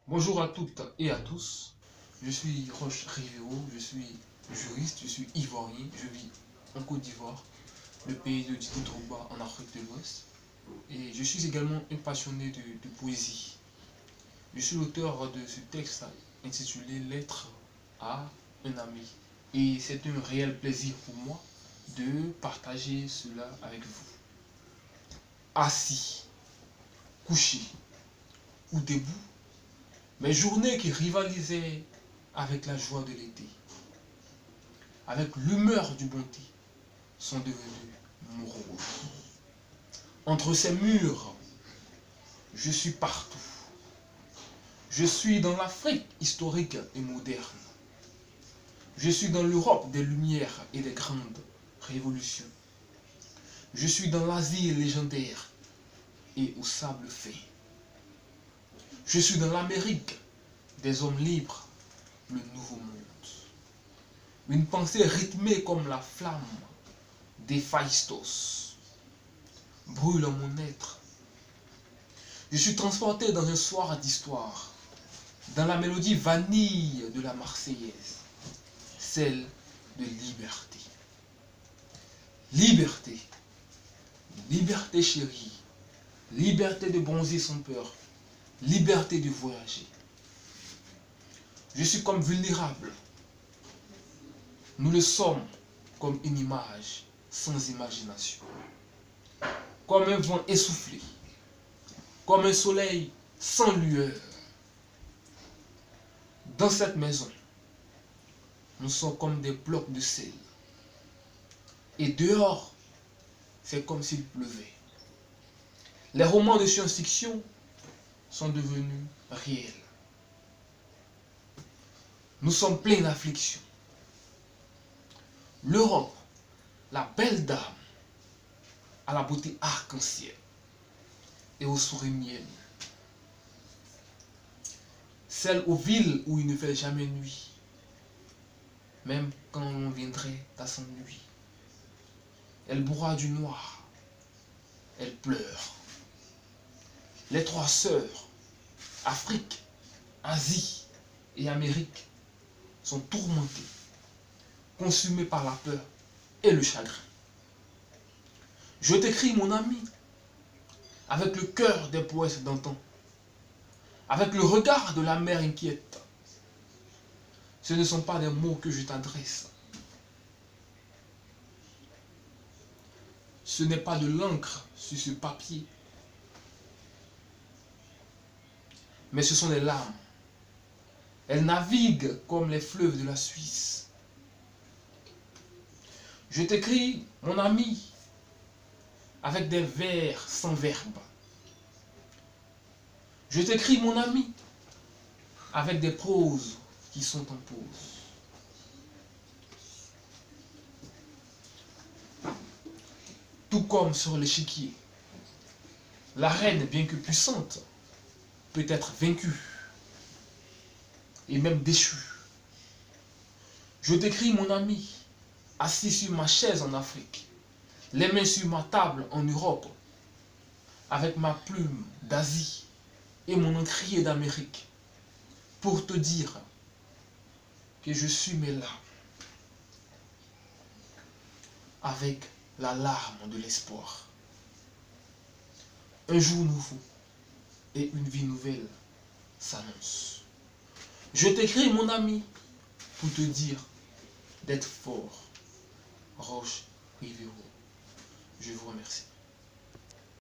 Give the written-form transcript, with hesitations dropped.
Bonjour à toutes et à tous, je suis Roche Rivero, je suis juriste, je suis ivoirien, je vis en Côte d'Ivoire, le pays de Didier Drogba en Afrique de l'Ouest. Et je suis également un passionné de poésie. Je suis l'auteur de ce texte intitulé Lettre à un ami. Et c'est un réel plaisir pour moi de partager cela avec vous. Assis, couché ou debout, mes journées qui rivalisaient avec la joie de l'été, avec l'humeur du bon thé, sont devenues moroses. Entre ces murs, je suis partout. Je suis dans l'Afrique historique et moderne. Je suis dans l'Europe des lumières et des grandes révolutions. Je suis dans l'Asie légendaire et au sable fin. Je suis dans l'Amérique des hommes libres, le nouveau monde. Une pensée rythmée comme la flamme d'Héphaïstos brûle en mon être. Je suis transporté dans un soir d'histoire, dans la mélodie vanille de la Marseillaise, celle de liberté. Liberté, liberté chérie, liberté de bronzer sans peur, liberté de voyager. Je suis comme vulnérable. Nous le sommes comme une image sans imagination, comme un vent essoufflé, comme un soleil sans lueur. Dans cette maison, nous sommes comme des blocs de sel. Et dehors, c'est comme s'il pleuvait. Les romans de science-fiction sont devenus réels. Nous sommes pleins d'affliction. L'Europe, la belle dame, à la beauté arc-en-ciel et au sourire miel. Celle aux villes où il ne fait jamais nuit, même quand on viendrait à son nuit. Elle boira du noir, elle pleure. Les trois sœurs, Afrique, Asie et Amérique, sont tourmentées, consumées par la peur et le chagrin. Je t'écris, mon ami, avec le cœur des poètes d'antan, avec le regard de la mer inquiète. Ce ne sont pas des mots que je t'adresse. Ce n'est pas de l'encre sur ce papier, mais ce sont des larmes. Elles naviguent comme les fleuves de la Suisse. Je t'écris, mon ami, avec des vers sans verbe. Je t'écris, mon ami, avec des proses qui sont en pause. Tout comme sur l'échiquier, la reine, bien que puissante, peut être vaincue et même déchue. Je t'écris, mon ami, assis sur ma chaise en Afrique, les mains sur ma table en Europe, avec ma plume d'Asie et mon encrier d'Amérique, pour te dire que je suis mes larmes, avec la larme de l'espoir. Un jour nouveau et une vie nouvelle s'annoncent. Je t'écris, mon ami, pour te dire d'être fort. Roche Rivero. Je vous remercie.